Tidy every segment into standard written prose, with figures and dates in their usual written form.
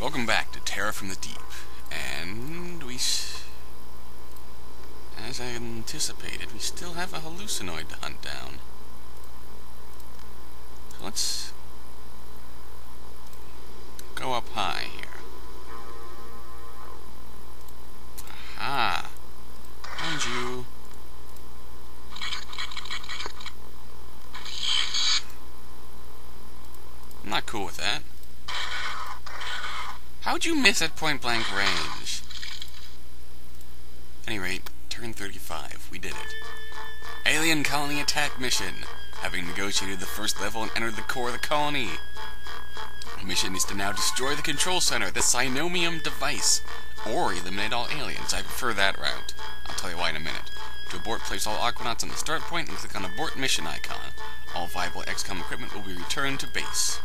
Welcome back to Terror from the Deep, and as I anticipated, we still have a hallucinoid to hunt down. So let's go up high here. Aha! Found you. I'm not cool with that. How'd you miss at point-blank range? At any rate, turn 35. We did it. Alien colony attack mission. Having negotiated the first level and entered the core of the colony. The mission is to now destroy the control center, the Sinomium device, or eliminate all aliens. I prefer that route. I'll tell you why in a minute. To abort, place all Aquanauts on the start point and click on abort mission icon. All viable XCOM equipment will be returned to base.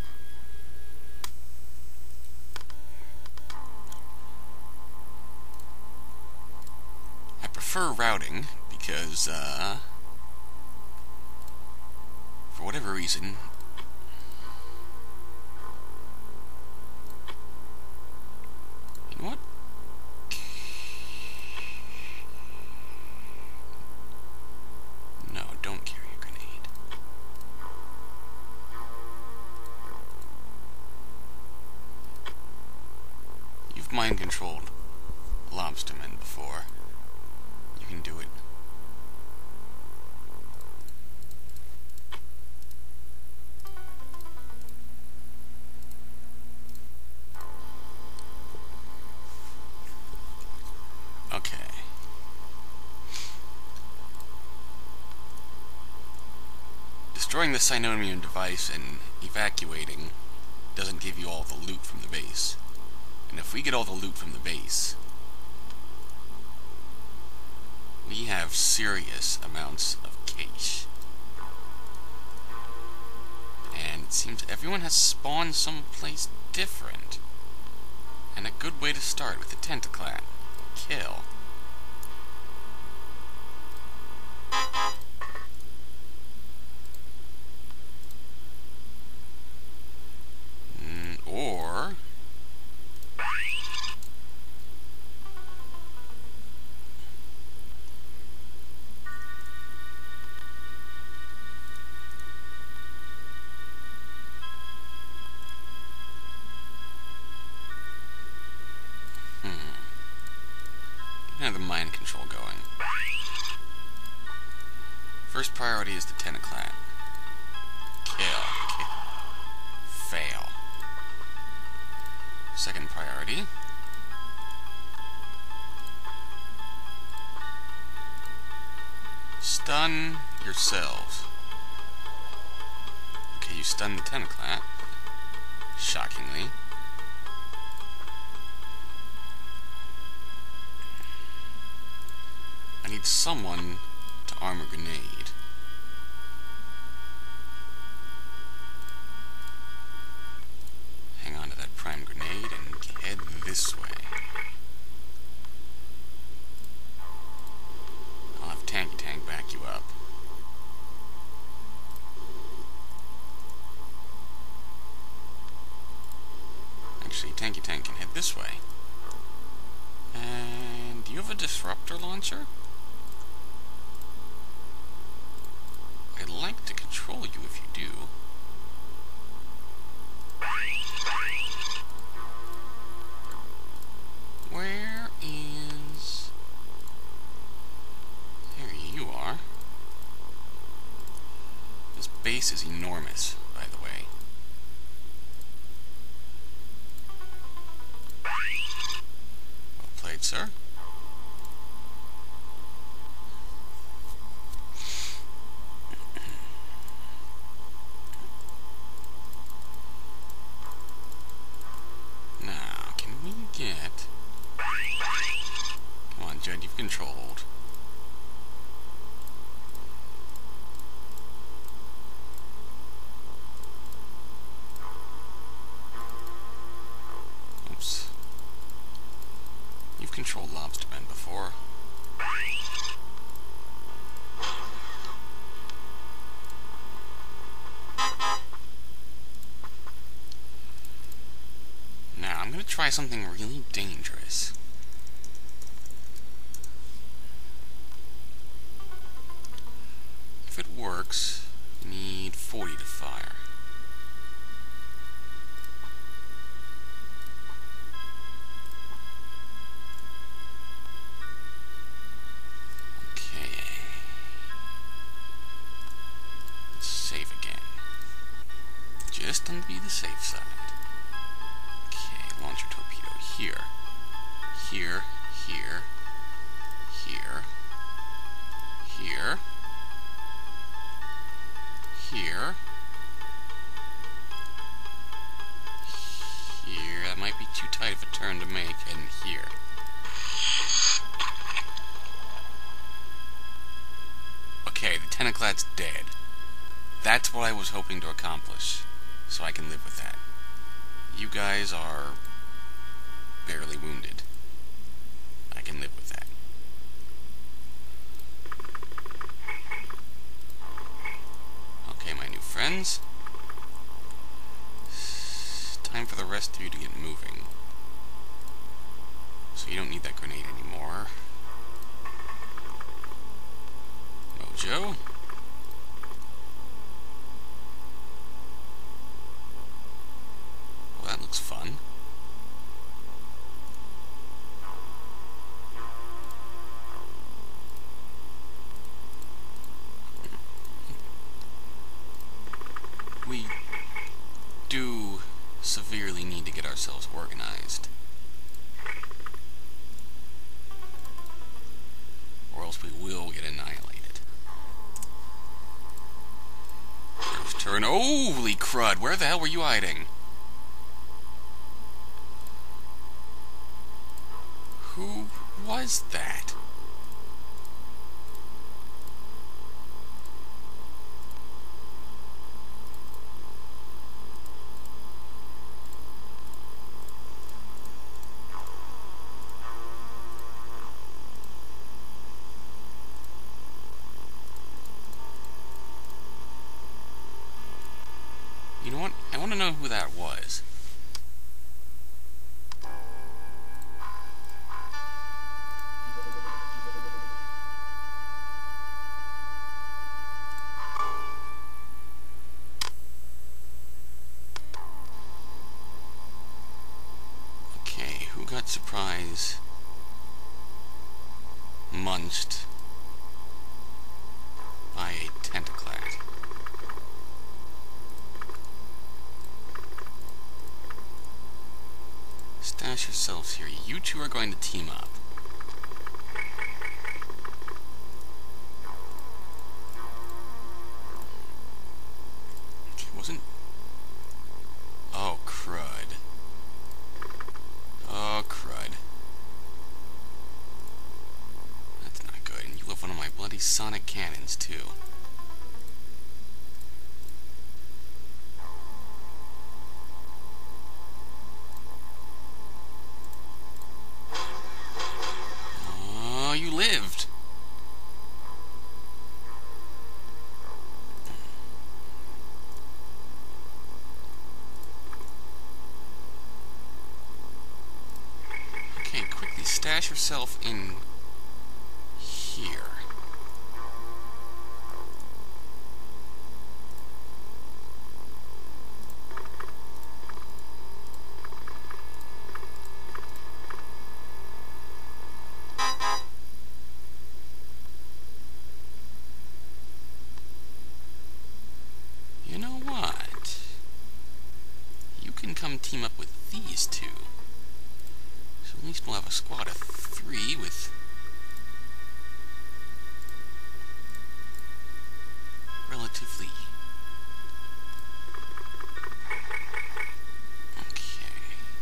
I prefer routing because, for whatever reason, you know what? No, don't carry a grenade. You've mind-controlled lobstermen before. You can do it. Okay. Destroying the Sinomium device and evacuating doesn't give you all the loot from the base. And if we get all the loot from the base, we have serious amounts of cash. And it seems everyone has spawned someplace different. And a good way to start with the tentaclat. Kill. Or have the mind control going. First priority is the tentaclat. Kill. Fail. Second priority. Stun yourselves. Okay, you stun the tentaclat. Shockingly. I need someone to arm a grenade. Hang on to that prime grenade and head this way. I'll have Tanky Tank back you up. Actually, Tanky Tank can head this way. And do you have a disruptor launcher? I'd like to control you if you do. Where is... There you are. This base is enormous, by the way. Well played, sir. Come on, Judd, you've controlled. Oops. You've controlled lobstermen before. Now, I'm gonna try something really dangerous. If it works, you need 40 to fire. Okay. Let's save again. Just to be the safe side. Okay, launch your torpedo here. Here, here, here, here, here, here. That might be too tight of a turn to make, and here. Okay, the tentaculat's dead. That's what I was hoping to accomplish, so I can live with that. You guys are barely wounded. I can live with that. Okay, my new friends. It's time for the rest of you to get moving. So you don't need that grenade anymore. Mojo. Well, that looks fun. We do severely need to get ourselves organized. Or else we will get annihilated. First turn. Holy crud! Where the hell were you hiding? Who was that? You know what? I want to know who that was. Okay, who got surprise munched by a tentaclat? Stash yourselves here. You two are going to team up. It wasn't... Oh, crud. Oh, crud. That's not good. And you have one of my bloody sonic cannons, too. Oh, you lived. Okay, quickly stash yourself in here. You know what? You can come team up with these two. So at least we'll have a squad of 3 with relatively... Okay.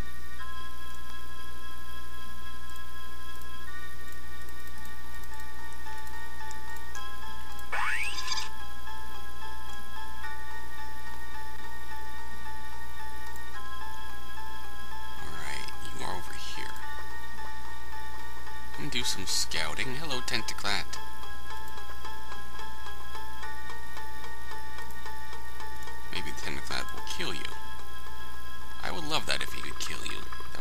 Alright, you are over here. Come do some scouting. Hello, tentaclat. Maybe the tentaclat will kill you. I would love that if he could kill you.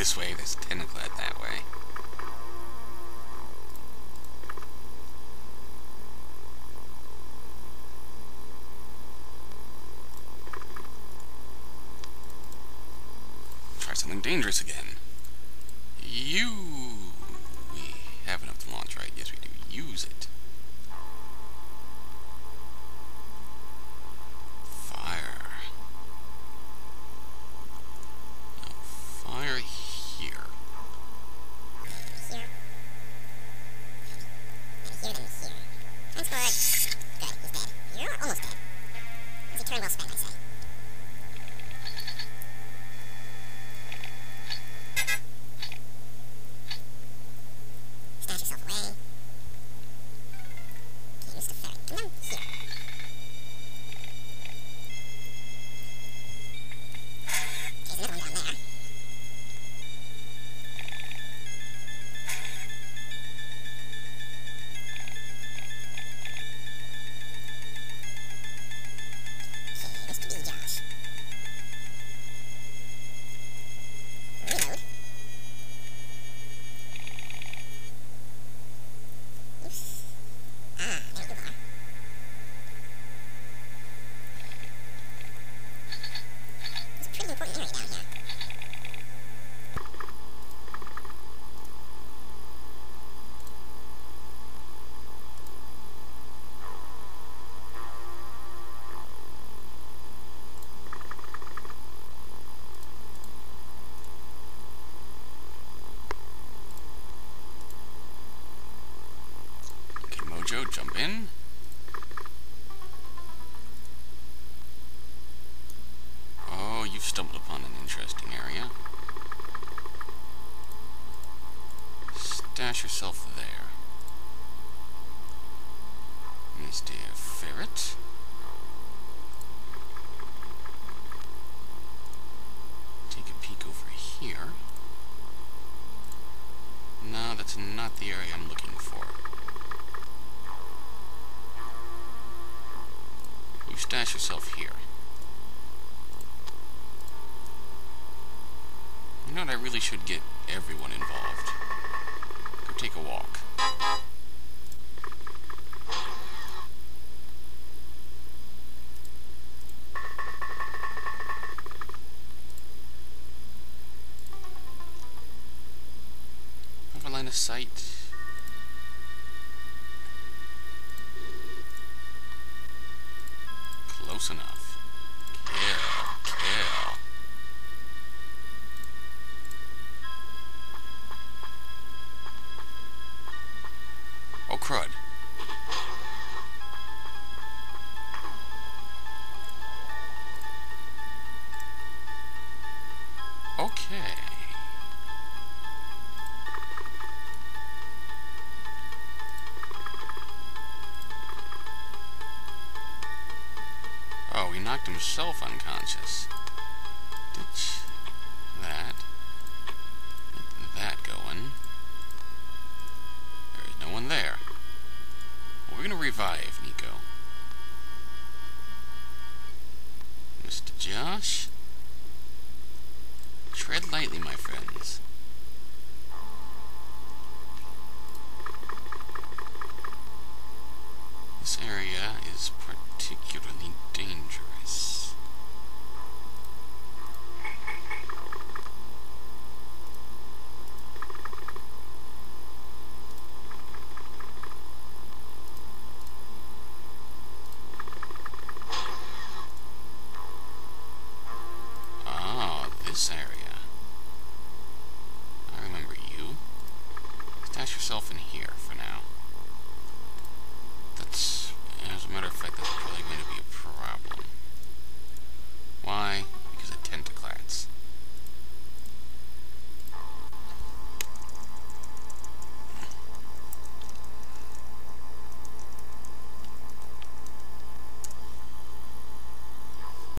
this way, there's a tentaculat that way. Try something dangerous again. We have enough to launch, right? Yes, we do. Use it. Fire. No, fire here. Here. Here, then here. Transport. Good, he's dead. You're almost dead. It's a turn well spent, I say. Stash yourself away. Okay, Mr. Ferret, come down here. Okay, there's another one down there. Okay, this could be Josh. Reload. Oops. Ah, there you are. It's a pretty important area down here. Okay, Mojo, jump in. Oh, you've stumbled upon an interesting area. Stash yourself there. Mr. Ferret. Take a peek over here. No, that's not the area I'm looking for. You stash yourself here. You know what, I really should get everyone involved. Go take a walk. Have a line of sight. Close enough. Kill. Oh, crud. Okay. Oh, he knocked himself unconscious. Ditch that. Get that going. There is no one there. Well, we're gonna revive